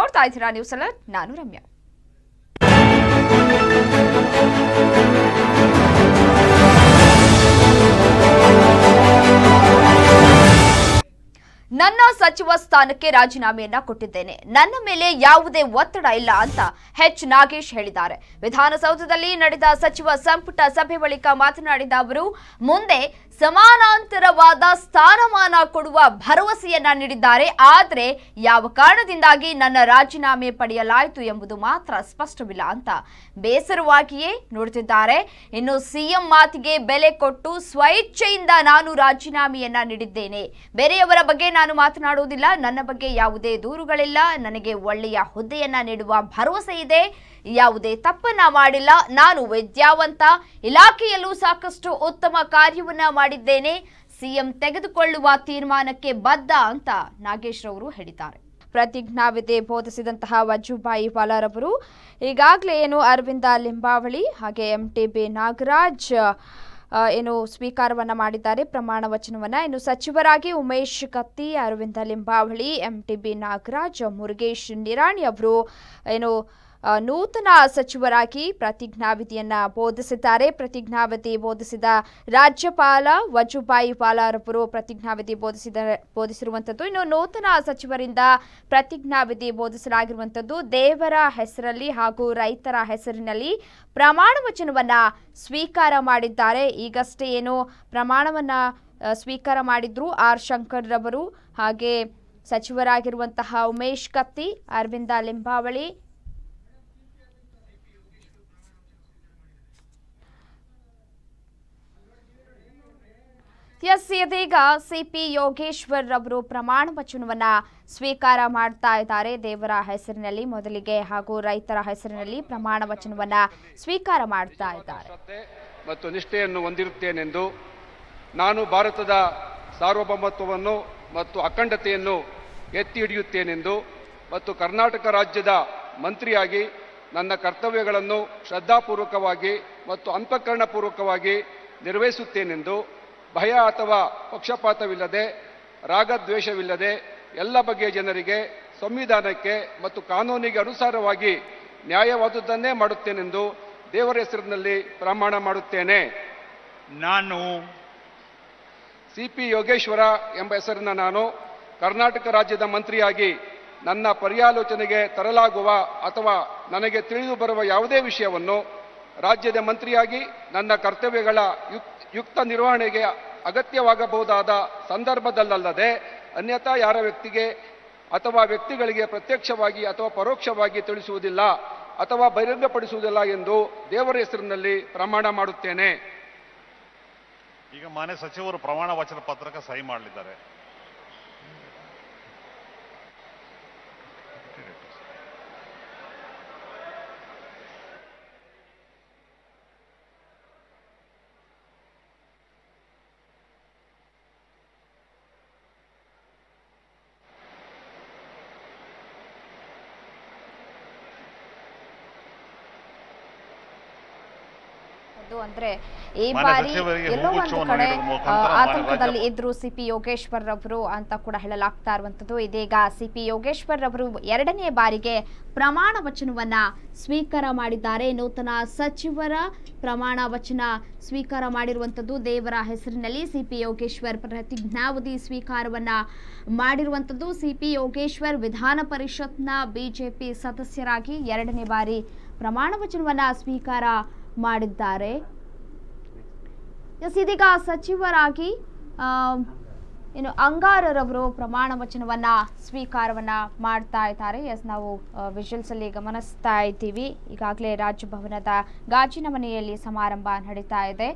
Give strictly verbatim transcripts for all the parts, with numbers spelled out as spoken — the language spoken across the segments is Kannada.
ನೋಡ್ತಾ ಇದ್ದೀರಾ ನ್ಯೂಸ್ ಅಲರ್ಟ್, ನಾನು ರಮ್ಯಾ. ನನ್ನ ಸಚಿವ ಸ್ಥಾನಕ್ಕೆ ರಾಜೀನಾಮೆಯನ್ನ ಕೊಟ್ಟಿದ್ದೇನೆ, ನನ್ನ ಮೇಲೆ ಯಾವುದೇ ಒತ್ತಡ ಇಲ್ಲ ಅಂತ ಎಚ್ ನಾಗೇಶ್ ಹೇಳಿದ್ದಾರೆ. ವಿಧಾನಸೌಧದಲ್ಲಿ ನಡೆದ ಸಚಿವ ಸಂಪುಟ ಸಭೆ ಬಳಿಕ ಮಾತನಾಡಿದ ಅವರು, ಮುಂದೆ ಸಮಾನಾಂತರವಾದ ಸ್ಥಾನಮಾನ ಕೊಡುವ ಭರವಸೆಯನ್ನ ನೀಡಿದ್ದಾರೆ. ಆದರೆ ಯಾವ ಕಾರಣದಿಂದಾಗಿ ನನ್ನ ರಾಜೀನಾಮೆ ಪಡೆಯಲಾಯಿತು ಎಂಬುದು ಮಾತ್ರ ಸ್ಪಷ್ಟವಿಲ್ಲ ಅಂತ ಬೇಸರವಾಗಿಯೇ ನೋಡುತ್ತಿದ್ದಾರೆ. ಇನ್ನು ಸಿಎಂ ಮಾತಿಗೆ ಬೆಲೆ ಕೊಟ್ಟು ಸ್ವಇಚ್ಛೆಯಿಂದ ನಾನು ರಾಜೀನಾಮೆಯನ್ನ ನೀಡಿದ್ದೇನೆ. ಬೇರೆಯವರ ಬಗ್ಗೆ ನಾನು ಮಾತನಾಡುವುದಿಲ್ಲ. ನನ್ನ ಬಗ್ಗೆ ಯಾವುದೇ ದೂರುಗಳಿಲ್ಲ. ನನಗೆ ಒಳ್ಳೆಯ ಹುದ್ದೆಯನ್ನ ನೀಡುವ ಭರವಸೆ ಇದೆ. ಯಾವುದೇ ತಪ್ಪನ್ನ ಮಾಡಿಲ್ಲ. ನಾನು ವಿದ್ಯಾವಂತ, ಇಲಾಖೆಯಲ್ಲೂ ಸಾಕಷ್ಟು ಉತ್ತಮ ಕಾರ್ಯವನ್ನ ಮಾಡಿದ್ದೇನೆ. ಸಿಎಂ ತೆಗೆದುಕೊಳ್ಳುವ ತೀರ್ಮಾನಕ್ಕೆ ಬದ್ಧ ಅಂತ ನಾಗೇಶ್ ರವರು ಹೇಳಿದ್ದಾರೆ. ಪ್ರತಿಜ್ಞಾವಿಧಿ ಬೋಧಿಸಿದಂತಹ ವಜುಭಾಯಿ ವಾಲಾರವರು ಈಗಾಗಲೇ ಏನು ಅರವಿಂದ ಲಿಂಬಾವಳಿ ಹಾಗೆ ಎಂ ಟಿ ಬಿ ನಾಗರಾಜ್ ಏನು ಸ್ವೀಕಾರವನ್ನ ಮಾಡಿದ್ದಾರೆ ಪ್ರಮಾಣ ವಚನವನ್ನ. ಇನ್ನು ಸಚಿವರಾಗಿ Umesh Katti, Arvind Limbavali, M T B Nagaraj, Murugesh Nirani ಅವರು ಏನು ನೂತನ ಸಚಿವರಾಗಿ ಪ್ರತಿಜ್ಞಾವಿಧಿಯನ್ನ ಬೋಧಿಸಿದ್ದಾರೆ. ಪ್ರತಿಜ್ಞಾವಿಧಿ ಬೋಧಿಸಿದ ರಾಜ್ಯಪಾಲ ವಜುಭಾಯಿ ವಾಲಾರವರು ಪ್ರತಿಜ್ಞಾವಿಧಿ ಬೋಧಿಸಿದ ಬೋಧಿಸಿರುವಂಥದ್ದು. ಇನ್ನು ನೂತನ ಸಚಿವರಿಂದ ಪ್ರತಿಜ್ಞಾವಿಧಿ ಬೋಧಿಸಲಾಗಿರುವಂಥದ್ದು ದೇವರ ಹೆಸರಲ್ಲಿ ಹಾಗೂ ರೈತರ ಹೆಸರಿನಲ್ಲಿ ಪ್ರಮಾಣ ವಚನವನ್ನ ಸ್ವೀಕಾರ ಮಾಡಿದ್ದಾರೆ. ಈಗಷ್ಟೇ ಏನು ಪ್ರಮಾಣವನ್ನ ಸ್ವೀಕಾರ ಮಾಡಿದ್ರು ಆರ್ ಶಂಕರ್ ರವರು, ಹಾಗೆ ಸಚಿವರಾಗಿರುವಂತಹ ಉಮೇಶ್ ಕತ್ತಿ, ಅರವಿಂದ ಲಿಂಬಾವಳಿ, ಎಸ್ ಇದೀಗ ಸಿಪಿ ಯೋಗೇಶ್ವರ್ ರವರು ಪ್ರಮಾಣ ವಚನವನ್ನ ಸ್ವೀಕಾರ ಮಾಡ್ತಾ ಇದ್ದಾರೆ. ದೇವರ ಹೆಸರಿನಲ್ಲಿ ಮೊದಲಿಗೆ ಹಾಗೂ ರೈತರ ಹೆಸರಿನಲ್ಲಿ ಪ್ರಮಾಣ ವಚನವನ್ನ ಸ್ವೀಕಾರ ಮಾಡ್ತಾ ಇದ್ದಾರೆ. ಮತ್ತು ನಿಷ್ಠೆಯನ್ನು ಹೊಂದಿರುತ್ತೇನೆಂದು, ನಾನು ಭಾರತದ ಸಾರ್ವಭೌಮತ್ವವನ್ನು ಮತ್ತು ಅಖಂಡತೆಯನ್ನು ಎತ್ತಿ ಹಿಡಿಯುತ್ತೇನೆಂದು ಮತ್ತು ಕರ್ನಾಟಕ ರಾಜ್ಯದ ಮಂತ್ರಿಯಾಗಿ ನನ್ನ ಕರ್ತವ್ಯಗಳನ್ನು ಶ್ರದ್ಧಾಪೂರ್ವಕವಾಗಿ ಮತ್ತು ಅಂತಃಕರಣಪೂರ್ವಕವಾಗಿ ನಿರ್ವಹಿಸುತ್ತೇನೆಂದು, ಭಯ ಅಥವಾ ಪಕ್ಷಪಾತವಿಲ್ಲದೆ, ರಾಗದ್ವೇಷವಿಲ್ಲದೆ ಎಲ್ಲ ಬಗೆಯ ಜನರಿಗೆ ಸಂವಿಧಾನಕ್ಕೆ ಮತ್ತು ಕಾನೂನಿಗೆ ಅನುಸಾರವಾಗಿ ನ್ಯಾಯವಾದುದನ್ನೇ ಮಾಡುತ್ತೇನೆಂದು ದೇವರ ಹೆಸರಿನಲ್ಲಿ ಪ್ರಮಾಣ ಮಾಡುತ್ತೇನೆ. ನಾನು ಸಿಪಿ ಯೋಗೇಶ್ವರ ಎಂಬ ಹೆಸರಿನ ನಾನು ಕರ್ನಾಟಕ ರಾಜ್ಯದ ಮಂತ್ರಿಯಾಗಿ ನನ್ನ ಪರ್ಯಾಲೋಚನೆಗೆ ತರಲಾಗುವ ಅಥವಾ ನನಗೆ ತಿಳಿದು ಬರುವ ಯಾವುದೇ ವಿಷಯವನ್ನು ರಾಜ್ಯದ ಮಂತ್ರಿಯಾಗಿ ನನ್ನ ಕರ್ತವ್ಯಗಳ ಯುಕ್ತ ನಿರ್ವಹಣೆಗೆ ಅಗತ್ಯವಾಗಬಹುದಾದ ಸಂದರ್ಭದಲ್ಲದೆ ಅನ್ಯಥಾ ಯಾರ ವ್ಯಕ್ತಿಗೆ ಅಥವಾ ವ್ಯಕ್ತಿಗಳಿಗೆ ಪ್ರತ್ಯಕ್ಷವಾಗಿ ಅಥವಾ ಪರೋಕ್ಷವಾಗಿ ತಿಳಿಸುವುದಿಲ್ಲ ಅಥವಾ ಬಹಿರಂಗಪಡಿಸುವುದಿಲ್ಲ ಎಂದು ದೇವರ ಹೆಸರಿನಲ್ಲಿ ಪ್ರಮಾಣ ಮಾಡುತ್ತೇನೆ. ಈಗ ಮಾನ್ಯ ಸಚಿವರು ಪ್ರಮಾಣ ವಚನ ಪತ್ರಕ್ಕೆ ಸಹಿ ಮಾಡಲಿದ್ದಾರೆ. ಅಂದ್ರೆ ಈ ಬಾರಿ ಎಲ್ಲೋ ಒಂದು ಕಡೆ ಆತಂಕದಲ್ಲಿ ಇದ್ರು ಸಿಪಿ ಯೋಗೇಶ್ವರ್ ರವರು ಅಂತ ಕೂಡ ಹೇಳಲಾಗ್ತಾ ಇರುವಂತದ್ದು. ಇದೀಗ ಸಿಪಿ ಯೋಗೇಶ್ವರ್ ರವರು ಎರಡನೇ ಬಾರಿಗೆ ಪ್ರಮಾಣ ವಚನವನ್ನ ಸ್ವೀಕಾರ ಮಾಡಿದ್ದಾರೆ. ನೂತನ ಸಚಿವರ ಪ್ರಮಾಣ ವಚನ ಸ್ವೀಕಾರ ಮಾಡಿರುವಂತದ್ದು ದೇವರ ಹೆಸರಿನಲ್ಲಿ ಸಿಪಿ ಯೋಗೇಶ್ವರ್ ಪ್ರತಿಜ್ಞಾವಿಧಿ ಸ್ವೀಕಾರವನ್ನ ಮಾಡಿರುವಂತದ್ದು. ಸಿಪಿ ಯೋಗೇಶ್ವರ್ ವಿಧಾನ ಪರಿಷತ್ನ ಬಿಜೆಪಿ ಸದಸ್ಯರಾಗಿ ಎರಡನೇ ಬಾರಿ ಪ್ರಮಾಣ ವಚನವನ್ನ ಸ್ವೀಕಾರ ಮಾಡಿದ್ದಾರೆ. ಇದೀಗ ಸಚಿವರಾಗಿ ಏನು ಅಂಗಾರರವರು ಪ್ರಮಾಣ ವಚನವನ್ನ ಸ್ವೀಕಾರವನ್ನ ಮಾಡ್ತಾ ಇದ್ದಾರೆ. ಎಸ್ ನಾವು ವಿಜುವಲ್ಸ್ ಅಲ್ಲಿ ಗಮನಿಸ್ತಾ ಇದ್ದೀವಿ. ಈಗಾಗಲೇ ರಾಜಭವನದ ಗಾಜಿನ ಮನೆಯಲ್ಲಿ ಸಮಾರಂಭ ನಡೀತಾ ಇದೆ.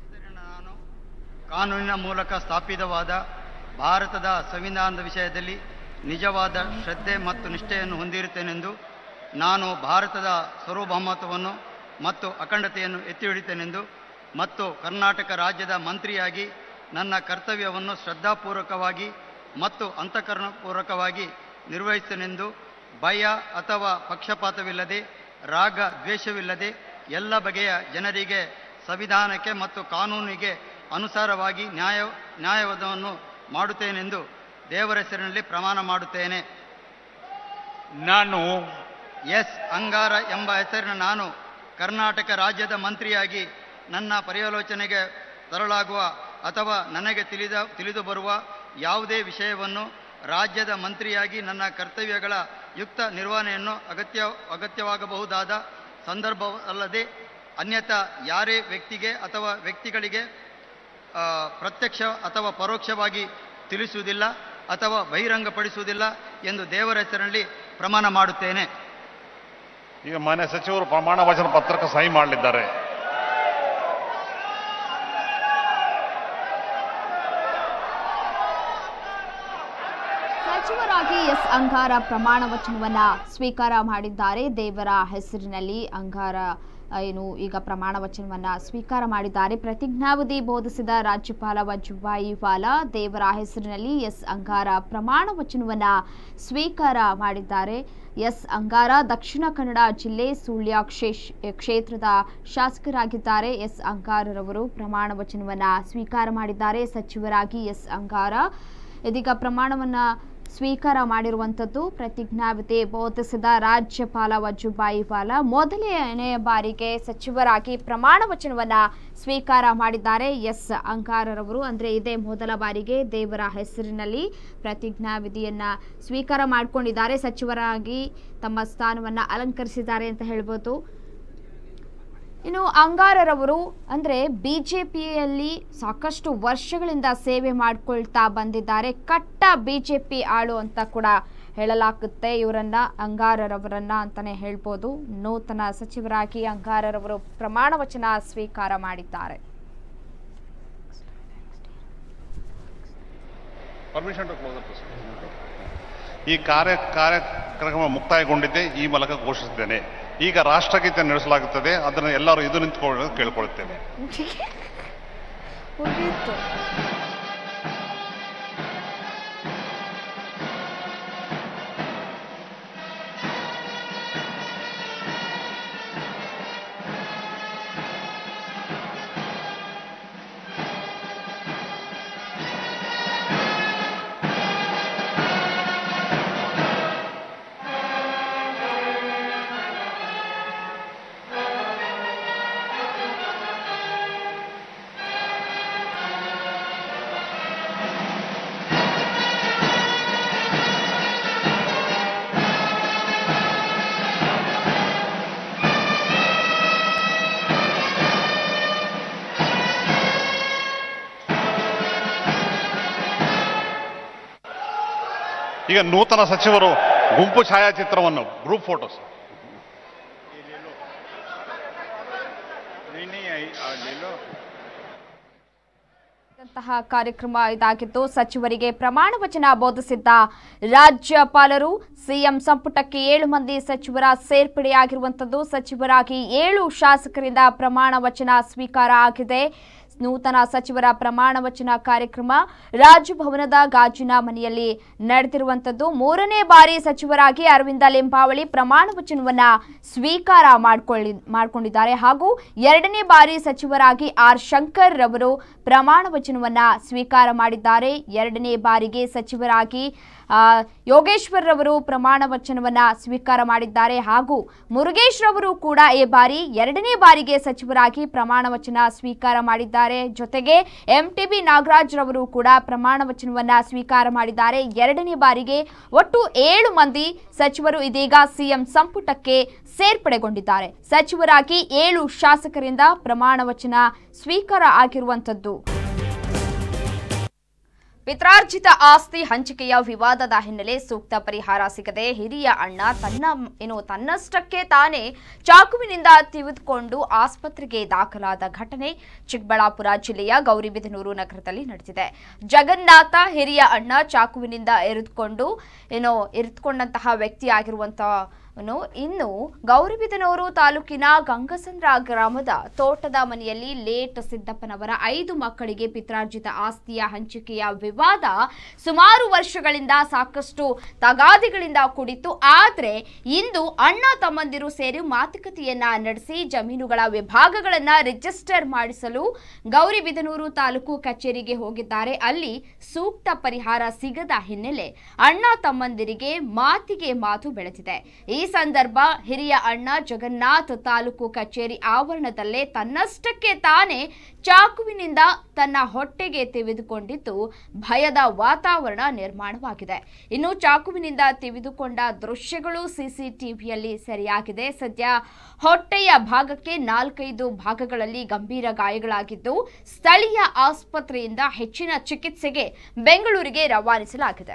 ಕಾನೂನಿನ ಮೂಲಕ ಸ್ಥಾಪಿತವಾದ ಭಾರತದ ಸಂವಿಧಾನದ ವಿಷಯದಲ್ಲಿ ನಿಜವಾದ ಶ್ರದ್ಧೆ ಮತ್ತು ನಿಷ್ಠೆಯನ್ನು ಹೊಂದಿರುತ್ತೇನೆಂದು, ನಾನು ಭಾರತದ ಸಾರ್ವಭೌಮತ್ವವನ್ನು ಮತ್ತು ಅಖಂಡತೆಯನ್ನು ಎತ್ತಿ ಹಿಡಿಯುತ್ತೇನೆಂದು ಮತ್ತು ಕರ್ನಾಟಕ ರಾಜ್ಯದ ಮಂತ್ರಿಯಾಗಿ ನನ್ನ ಕರ್ತವ್ಯವನ್ನು ಶ್ರದ್ಧಾಪೂರ್ವಕವಾಗಿ ಮತ್ತು ಅಂತಃಕರಣಪೂರ್ವಕವಾಗಿ ನಿರ್ವಹಿಸುತ್ತೇನೆಂದು, ಭಯ ಅಥವಾ ಪಕ್ಷಪಾತವಿಲ್ಲದೆ, ರಾಗ ದ್ವೇಷವಿಲ್ಲದೆ ಎಲ್ಲ ಬಗೆಯ ಜನರಿಗೆ ಸಂವಿಧಾನಕ್ಕೆ ಮತ್ತು ಕಾನೂನಿಗೆ ಅನುಸಾರವಾಗಿ ನ್ಯಾಯ ನ್ಯಾಯವಾದವನ್ನು ಮಾಡುತ್ತೇನೆಂದು ದೇವರ ಹೆಸರಿನಲ್ಲಿ ಪ್ರಮಾಣ ಮಾಡುತ್ತೇನೆ. ನಾನು ಎಸ್ ಅಂಗಾರ ಎಂಬ ಹೆಸರಿನ ನಾನು ಕರ್ನಾಟಕ ರಾಜ್ಯದ ಮಂತ್ರಿಯಾಗಿ ನನ್ನ ಪರ್ಯಾಲೋಚನೆಗೆ ತರಲಾಗುವ ಅಥವಾ ನನಗೆ ತಿಳಿದ ತಿಳಿದು ಬರುವ ಯಾವುದೇ ವಿಷಯವನ್ನು ರಾಜ್ಯದ ಮಂತ್ರಿಯಾಗಿ ನನ್ನ ಕರ್ತವ್ಯಗಳ ಯುಕ್ತ ನಿರ್ವಹಣೆಯನ್ನು ಅಗತ್ಯ ಅಗತ್ಯವಾಗಬಹುದಾದ ಸಂದರ್ಭವಲ್ಲದೆ ಅನ್ಯಥಾ ಯಾರೇ ವ್ಯಕ್ತಿಗೆ ಅಥವಾ ವ್ಯಕ್ತಿಗಳಿಗೆ ಪ್ರತ್ಯಕ್ಷ ಅಥವಾ ಪರೋಕ್ಷವಾಗಿ ತಿಳಿಸುವುದಿಲ್ಲ ಅಥವಾ ಬಹಿರಂಗಪಡಿಸುವುದಿಲ್ಲ ಎಂದು ದೇವರ ಹೆಸರಿನಲ್ಲಿ ಪ್ರಮಾಣ ಮಾಡುತ್ತೇನೆ. ಈಗ ಮಾನ್ಯ ಸಚಿವರು ಪ್ರಮಾಣ ವಚನ ಪತ್ರಕ್ಕೆ ಸಹಿ ಮಾಡಲಿದ್ದಾರೆ. ಸಚಿವರಾಗಿ ಎಸ್ ಅಂಗಾರ ಪ್ರಮಾಣ ವಚನವನ್ನ ಸ್ವೀಕಾರ ಮಾಡಿದ್ದಾರೆ. ದೇವರ ಹೆಸರಿನಲ್ಲಿ ಅಂಗಾರ ಏನು ಈಗ ಪ್ರಮಾಣ ವಚನವನ್ನ ಸ್ವೀಕಾರ ಮಾಡಿದ್ದಾರೆ. ಪ್ರತಿಜ್ಞಾವಿಧಿ ಬೋಧಿಸಿದ ರಾಜ್ಯಪಾಲ ವಜುಭಾಯಿ ವಾಲಾ ದೇವರ ಹೆಸರಿನಲ್ಲಿ ಎಸ್ ಅಂಗಾರ ಪ್ರಮಾಣ ವಚನವನ್ನ ಸ್ವೀಕಾರ ಮಾಡಿದ್ದಾರೆ. ಎಸ್ ಅಂಗಾರ ದಕ್ಷಿಣ ಕನ್ನಡ ಜಿಲ್ಲೆ ಸುಳ್ಯ ಕ್ಷೇತ್ರದ ಶಾಸಕರಾಗಿದ್ದಾರೆ. ಎಸ್ ಅಂಗಾರರವರು ಪ್ರಮಾಣ ವಚನವನ್ನ ಸ್ವೀಕಾರ ಮಾಡಿದ್ದಾರೆ. ಸಚಿವರಾಗಿ ಎಸ್ ಅಂಗಾರ ಇದೀಗ ಪ್ರಮಾಣವನ್ನ ಸ್ವೀಕಾರ ಮಾಡಿರುವಂಥದ್ದು. ಪ್ರತಿಜ್ಞಾವಿಧಿ ಬೋಧಿಸಿದ ರಾಜ್ಯಪಾಲ ವಜುಭಾಯಿ ವಾಲಾ ಮೊದಲನೇ ಬಾರಿಗೆ ಸಚಿವರಾಗಿ ಪ್ರಮಾಣ ವಚನವನ್ನ ಸ್ವೀಕಾರ ಮಾಡಿದ್ದಾರೆ. ಎಸ್ ಅಂಗಾರರವರು ಅಂದರೆ ಇದೇ ಮೊದಲ ಬಾರಿಗೆ ದೇವರ ಹೆಸರಿನಲ್ಲಿ ಪ್ರತಿಜ್ಞಾವಿಧಿಯನ್ನ ಸ್ವೀಕಾರ ಮಾಡಿಕೊಂಡಿದ್ದಾರೆ. ಸಚಿವರಾಗಿ ತಮ್ಮ ಸ್ಥಾನವನ್ನ ಅಲಂಕರಿಸಿದ್ದಾರೆ ಅಂತ ಹೇಳ್ಬೋದು. ಇನ್ನು ಅಂಗಾರರವರು ಅಂದರೆ ಬಿಜೆಪಿಯಲ್ಲಿ ಸಾಕಷ್ಟು ವರ್ಷಗಳಿಂದ ಸೇವೆ ಮಾಡಿಕೊಳ್ತಾ ಬಂದಿದ್ದಾರೆ. ಕಟ್ಟ ಬಿಜೆಪಿ ಆಳು ಅಂತ ಕೂಡ ಹೇಳಲಾಗುತ್ತೆ ಇವರನ್ನ, ಅಂಗಾರರವರನ್ನ ಅಂತಾನೆ ಹೇಳ್ಬೋದು. ನೂತನ ಸಚಿವರಾಗಿ ಅಂಗಾರರವರು ಪ್ರಮಾಣ ವಚನ ಸ್ವೀಕಾರ ಮಾಡಿದ್ದಾರೆ. ಈ ಕಾರ್ಯ ಕಾರ್ಯಕ್ರಮ ಮುಕ್ತಾಯಗೊಂಡಿದ್ದೆ ಈ ಮೂಲಕ ಘೋಷಿಸಿದ್ದೇನೆ. ಈಗ ರಾಷ್ಟ್ರಗೀತೆ ನಡೆಸಲಾಗುತ್ತದೆ, ಅದನ್ನು ಎಲ್ಲರೂ ಇದು ನಿಂತುಕೊಳ್ಳಲು ಕೇಳಿಕೊಳ್ಳುತ್ತೇನೆ. ಈಗ ನೂತನ ಸಚಿವರು ಗುಂಪು ಛಾಯಾಚಿತ್ರವನ್ನು ಗ್ರೂಪ್ ಫೋಟೋಸ್ ಕಾರ್ಯಕ್ರಮ ಇದಾಗಿತ್ತು. ಸಚಿವರಿಗೆ ಪ್ರಮಾಣ ವಚನ ಬೋಧಿಸಿದ್ದ ರಾಜ್ಯಪಾಲರು ಸಿಎಂ ಸಂಪುಟಕ್ಕೆ ಏಳು ಮಂದಿ ಸಚಿವರ ಸೇರ್ಪಡೆಯಾಗಿರುವಂತದ್ದು. ಸಚಿವರಾಗಿ ಏಳು ಶಾಸಕರಿಂದ ಪ್ರಮಾಣ ವಚನ ಸ್ವೀಕಾರ ಆಗಿದೆ. ನೂತನ ಸಚಿವರ ಪ್ರಮಾಣ ವಚನ ಕಾರ್ಯಕ್ರಮ ರಾಜಭವನದ ಗಾಜಿನ ಮನೆಯಲ್ಲಿ ನಡೆದಿರುವಂತದ್ದು. ಮೂರನೇ ಬಾರಿ ಸಚಿವರಾಗಿ ಅರವಿಂದ ಲಿಂಬಾವಳಿ ಪ್ರಮಾಣ ವಚನವನ್ನ ಸ್ವೀಕಾರ ಮಾಡಿಕೊಳ್ಳಿ ಮಾಡಿಕೊಂಡಿದ್ದಾರೆ ಹಾಗೂ ಎರಡನೇ ಬಾರಿ ಸಚಿವರಾಗಿ ಆರ್ ಶಂಕರ್ ರವರು ಪ್ರಮಾಣ ವಚನವನ್ನ ಸ್ವೀಕಾರ ಮಾಡಿದ್ದಾರೆ. ಎರಡನೇ ಬಾರಿಗೆ ಸಚಿವರಾಗಿ ಯೋಗೇಶ್ವರ್ ರವರು ಪ್ರಮಾಣ ವಚನವನ್ನ ಸ್ವೀಕಾರ ಮಾಡಿದ್ದಾರೆ ಹಾಗೂ ಮುರುಗೇಶ್ ರವರು ಕೂಡ ಈ ಬಾರಿ ಎರಡನೇ ಬಾರಿಗೆ ಸಚಿವರಾಗಿ ಪ್ರಮಾಣ ವಚನ ಸ್ವೀಕಾರ ಮಾಡಿದ್ದಾರೆ. ಜೊತೆಗೆ ಎಂಟಿಬಿ ನಾಗರಾಜ್ ರವರು ಕೂಡ ಪ್ರಮಾಣ ವಚನವನ್ನ ಸ್ವೀಕಾರ ಮಾಡಿದ್ದಾರೆ. ಎರಡನೇ ಬಾರಿಗೆ ಒಟ್ಟು ಏಳು ಮಂದಿ ಸಚಿವರು ಇದೀಗ ಸಿಎಂ ಸಂಪುಟಕ್ಕೆ ಸೇರ್ಪಡೆಗೊಂಡಿದ್ದಾರೆ. ಸಚಿವರಾಗಿ ಏಳು ಶಾಸಕರಿಂದ ಪ್ರಮಾಣ ವಚನ ಸ್ವೀಕಾರ ಆಗಿರುವಂತದ್ದು. ಪಿತ್ರಾರ್ಜಿತ ಆಸ್ತಿ ಹಂಚಿಕೆಯ ವಿವಾದದ ಹಿನ್ನೆಲೆ ಸೂಕ್ತ ಪರಿಹಾರ ಸಿಗದೆ ಹಿರಿಯ ಅಣ್ಣ ತನ್ನ ಏನು ತನ್ನಷ್ಟಕ್ಕೆ ತಾನೇ ಚಾಕುವಿನಿಂದ ತಿವಿದುಕೊಂಡು ಆಸ್ಪತ್ರೆಗೆ ದಾಖಲಾದ ಘಟನೆ ಚಿಕ್ಕಬಳ್ಳಾಪುರ ಜಿಲ್ಲೆಯ ಗೌರಿಬಿದನೂರು ನಗರದಲ್ಲಿ ನಡೆದಿದೆ. ಜಗನ್ನಾಥ ಹಿರಿಯ ಅಣ್ಣ ಚಾಕುವಿನಿಂದ ಇರಿದುಕೊಂಡು ಏನೋ ಇರಿದುಕೊಂಡಂತಹ ವ್ಯಕ್ತಿಯಾಗಿರುವಂತಹ ಇನ್ನು ಗೌರಿಬಿದನೂರು ತಾಲೂಕಿನ ಗಂಗಸಂದ್ರ ಗ್ರಾಮದ ತೋಟದ ಮನೆಯಲ್ಲಿ ಲೇಟ್ ಸಿದ್ದಪ್ಪನವರ ಐದು ಮಕ್ಕಳಿಗೆ ಪಿತ್ರಾರ್ಜಿತ ಆಸ್ತಿಯ ಹಂಚಿಕೆಯ ವಿವಾದ ಸುಮಾರು ವರ್ಷಗಳಿಂದ ಸಾಕಷ್ಟು ತಗಾದಿಗಳಿಂದ ಕೂಡಿತ್ತು. ಆದರೆ ಇಂದು ಅಣ್ಣ ತಮ್ಮಂದಿರು ಸೇರಿ ಮಾತುಕತೆಯನ್ನ ನಡೆಸಿ ಜಮೀನುಗಳ ವಿಭಾಗಗಳನ್ನ ರಿಜಿಸ್ಟರ್ ಮಾಡಿಸಲು ಗೌರಿಬಿದನೂರು ತಾಲೂಕು ಕಚೇರಿಗೆ ಹೋಗಿದ್ದಾರೆ. ಅಲ್ಲಿ ಸೂಕ್ತ ಪರಿಹಾರ ಸಿಗದ ಹಿನ್ನೆಲೆ ಅಣ್ಣ ತಮ್ಮಂದಿರಿಗೆ ಮಾತಿಗೆ ಮಾತು ಬೆಳೆದಿದೆ. ಈ ಸಂದರ್ಭ ಹಿರಿಯ ಅಣ್ಣ ಜಗನ್ನಾಥ್ ತಾಲೂಕು ಕಚೇರಿ ಆವರಣದಲ್ಲೇ ತನ್ನಷ್ಟಕ್ಕೆ ತಾನೇ ಚಾಕುವಿನಿಂದ ತನ್ನ ಹೊಟ್ಟೆಗೆ ತಿವಿದುಕೊಂಡಿದ್ದು ಭಯದ ವಾತಾವರಣ ನಿರ್ಮಾಣವಾಗಿದೆ. ಇನ್ನು ಚಾಕುವಿನಿಂದ ತಿವಿದುಕೊಂಡ ದೃಶ್ಯಗಳು ಸಿಸಿಟಿವಿಯಲ್ಲಿ ಸೆರೆಯಾಗಿದೆ. ಸದ್ಯ ಹೊಟ್ಟೆಯ ಭಾಗಕ್ಕೆ ನಾಲ್ಕೈದು ಭಾಗಗಳಲ್ಲಿ ಗಂಭೀರ ಗಾಯಗಳಾಗಿದ್ದು ಸ್ಥಳೀಯ ಆಸ್ಪತ್ರೆಯಿಂದ ಹೆಚ್ಚಿನ ಚಿಕಿತ್ಸೆಗೆ ಬೆಂಗಳೂರಿಗೆ ರವಾನಿಸಲಾಗಿದೆ.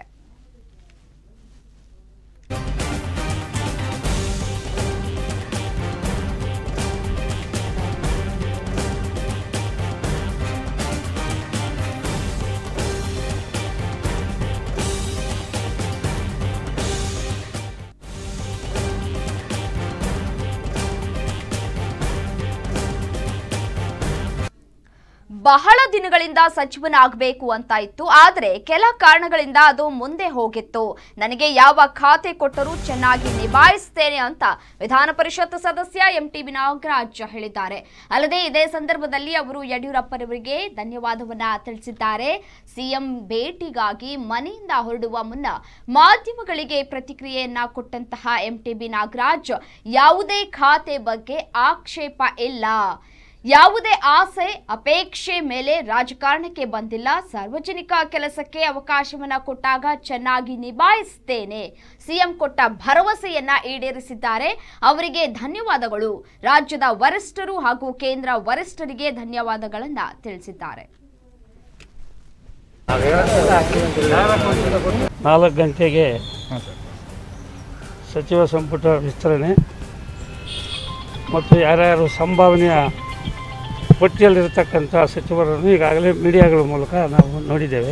ಬಹಳ ದಿನಗಳಿಂದ ಸಚಿವನಾಗಬೇಕು ಅಂತ ಇತ್ತು. ಆದರೆ ಕೆಲ ಕಾರಣಗಳಿಂದ ಅದು ಮುಂದೆ ಹೋಗಿತ್ತು. ನನಗೆ ಯಾವ ಖಾತೆ ಕೊಟ್ಟರೂ ಚೆನ್ನಾಗಿ ನಿಭಾಯಿಸುತ್ತೇನೆ ಅಂತ ವಿಧಾನ ಪರಿಷತ್ ಸದಸ್ಯ ಎಂಟಿಬಿ ನಾಗರಾಜ್ ಹೇಳಿದ್ದಾರೆ. ಅಲ್ಲದೆ ಇದೇ ಸಂದರ್ಭದಲ್ಲಿ ಅವರು ಯಡಿಯೂರಪ್ಪರವರಿಗೆ ಧನ್ಯವಾದವನ್ನ ತಿಳಿಸಿದ್ದಾರೆ. ಸಿಎಂ ಭೇಟಿಗಾಗಿ ಮನೆಯಿಂದ ಹೊರಡುವ ಮುನ್ನ ಮಾಧ್ಯಮಗಳಿಗೆ ಪ್ರತಿಕ್ರಿಯೆಯನ್ನ ಕೊಟ್ಟಂತಹ ಎಂಟಿಬಿ ನಾಗರಾಜ್ ಯಾವುದೇ ಖಾತೆ ಬಗ್ಗೆ ಆಕ್ಷೇಪ ಇಲ್ಲ, ಯಾವುದೇ ಆಸೆ ಅಪೇಕ್ಷೆ ಮೇಲೆ ರಾಜಕಾರಣಕ್ಕೆ ಬಂದಿಲ್ಲ. ಸಾರ್ವಜನಿಕ ಕೆಲಸಕ್ಕೆ ಅವಕಾಶವನ್ನ ಕೊಟ್ಟಾಗ ಚೆನ್ನಾಗಿ ನಿಭಾಯಿಸುತ್ತೇನೆ. ಸಿಎಂ ಕೊಟ್ಟ ಭರವಸೆಯನ್ನ ಈಡೇರಿಸಿದ್ದಾರೆ. ಅವರಿಗೆ ಧನ್ಯವಾದಗಳು. ರಾಜ್ಯದ ವರಿಷ್ಠರು ಹಾಗೂ ಕೇಂದ್ರ ವರಿಷ್ಠರಿಗೆ ಧನ್ಯವಾದಗಳನ್ನ ತಿಳಿಸಿದ್ದಾರೆ. ನಾಲ್ಕು ಗಂಟೆಗೆ ಸಚಿವ ಸಂಪುಟ ವಿಸ್ತರಣೆ ಮತ್ತು ಯಾರ್ಯಾರು ಸಂಭಾವನೆಯ ಪಟ್ಟಿಯಲ್ಲಿರತಕ್ಕಂಥ ಸಚಿವರನ್ನು ಈಗಾಗಲೇ ಮೀಡಿಯಾಗಳ ಮೂಲಕ ನಾವು ನೋಡಿದ್ದೇವೆ.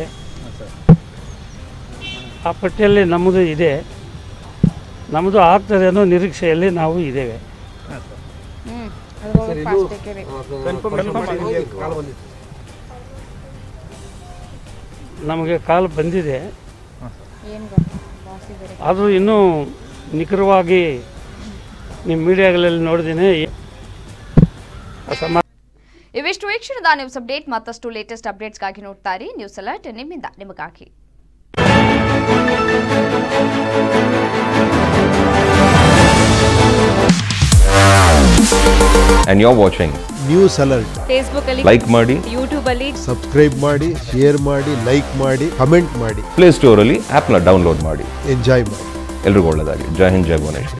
ಆ ಪಟ್ಟಿಯಲ್ಲಿ ನಮ್ಮದು ಇದೆ, ನಮ್ಮದು ಆಗ್ತದೆ ಅನ್ನೋ ನಿರೀಕ್ಷೆಯಲ್ಲಿ ನಾವು ಇದ್ದೇವೆ. ನಮಗೆ ಕಾಲ್ ಬಂದಿದೆ, ಆದರೂ ಇನ್ನೂ ನಿಖರವಾಗಿ ನಿಮ್ಮ ಮೀಡಿಯಾಗಳಲ್ಲಿ ನೋಡಿದ್ದೀನಿ. ಇವಿಷ್ಟು ಈ ಕ್ಷಣದ ನ್ಯೂಸ್ ಅಪ್ಡೇಟ್. ಮತ್ತಷ್ಟು ಲೇಟೆಸ್ಟ್ ಅಪ್ಡೇಟ್ಸ್ಗಾಗಿ ನೋಡ್ತಾ ಇರಿ ನ್ಯೂಸ್ ಅಲರ್ಟ್, ನಿಮ್ಮಿಂದ ನಿಮಗಾಗಿ. And you're watching news alert. Facebook ಅಲ್ಲಿ ಲೈಕ್ ಮಾಡಿ, ಯೂಟ್ಯೂಬ್ ಅಲ್ಲಿ ಸಬ್ಸ್ಕ್ರೈಬ್ ಮಾಡಿ, ಶೇರ್ ಮಾಡಿ, ಲೈಕ್ ಮಾಡಿ, ಕಮೆಂಟ್ ಮಾಡಿ. ಪ್ಲೇ ಸ್ಟೋರ್ ಅಲ್ಲಿ ಆಪ್ ನ ಡೌನ್ಲೋಡ್ ಮಾಡಿ ಎಂಜಾಯ್ ಮಾಡಿ. ಎಲ್ರಿಗೂ ಒಳ್ಳೆಯದಾಗಲಿ. ಜೈ ಹಿಂದ್, ಜೈ ಭುವನೇಶ್ವರ್.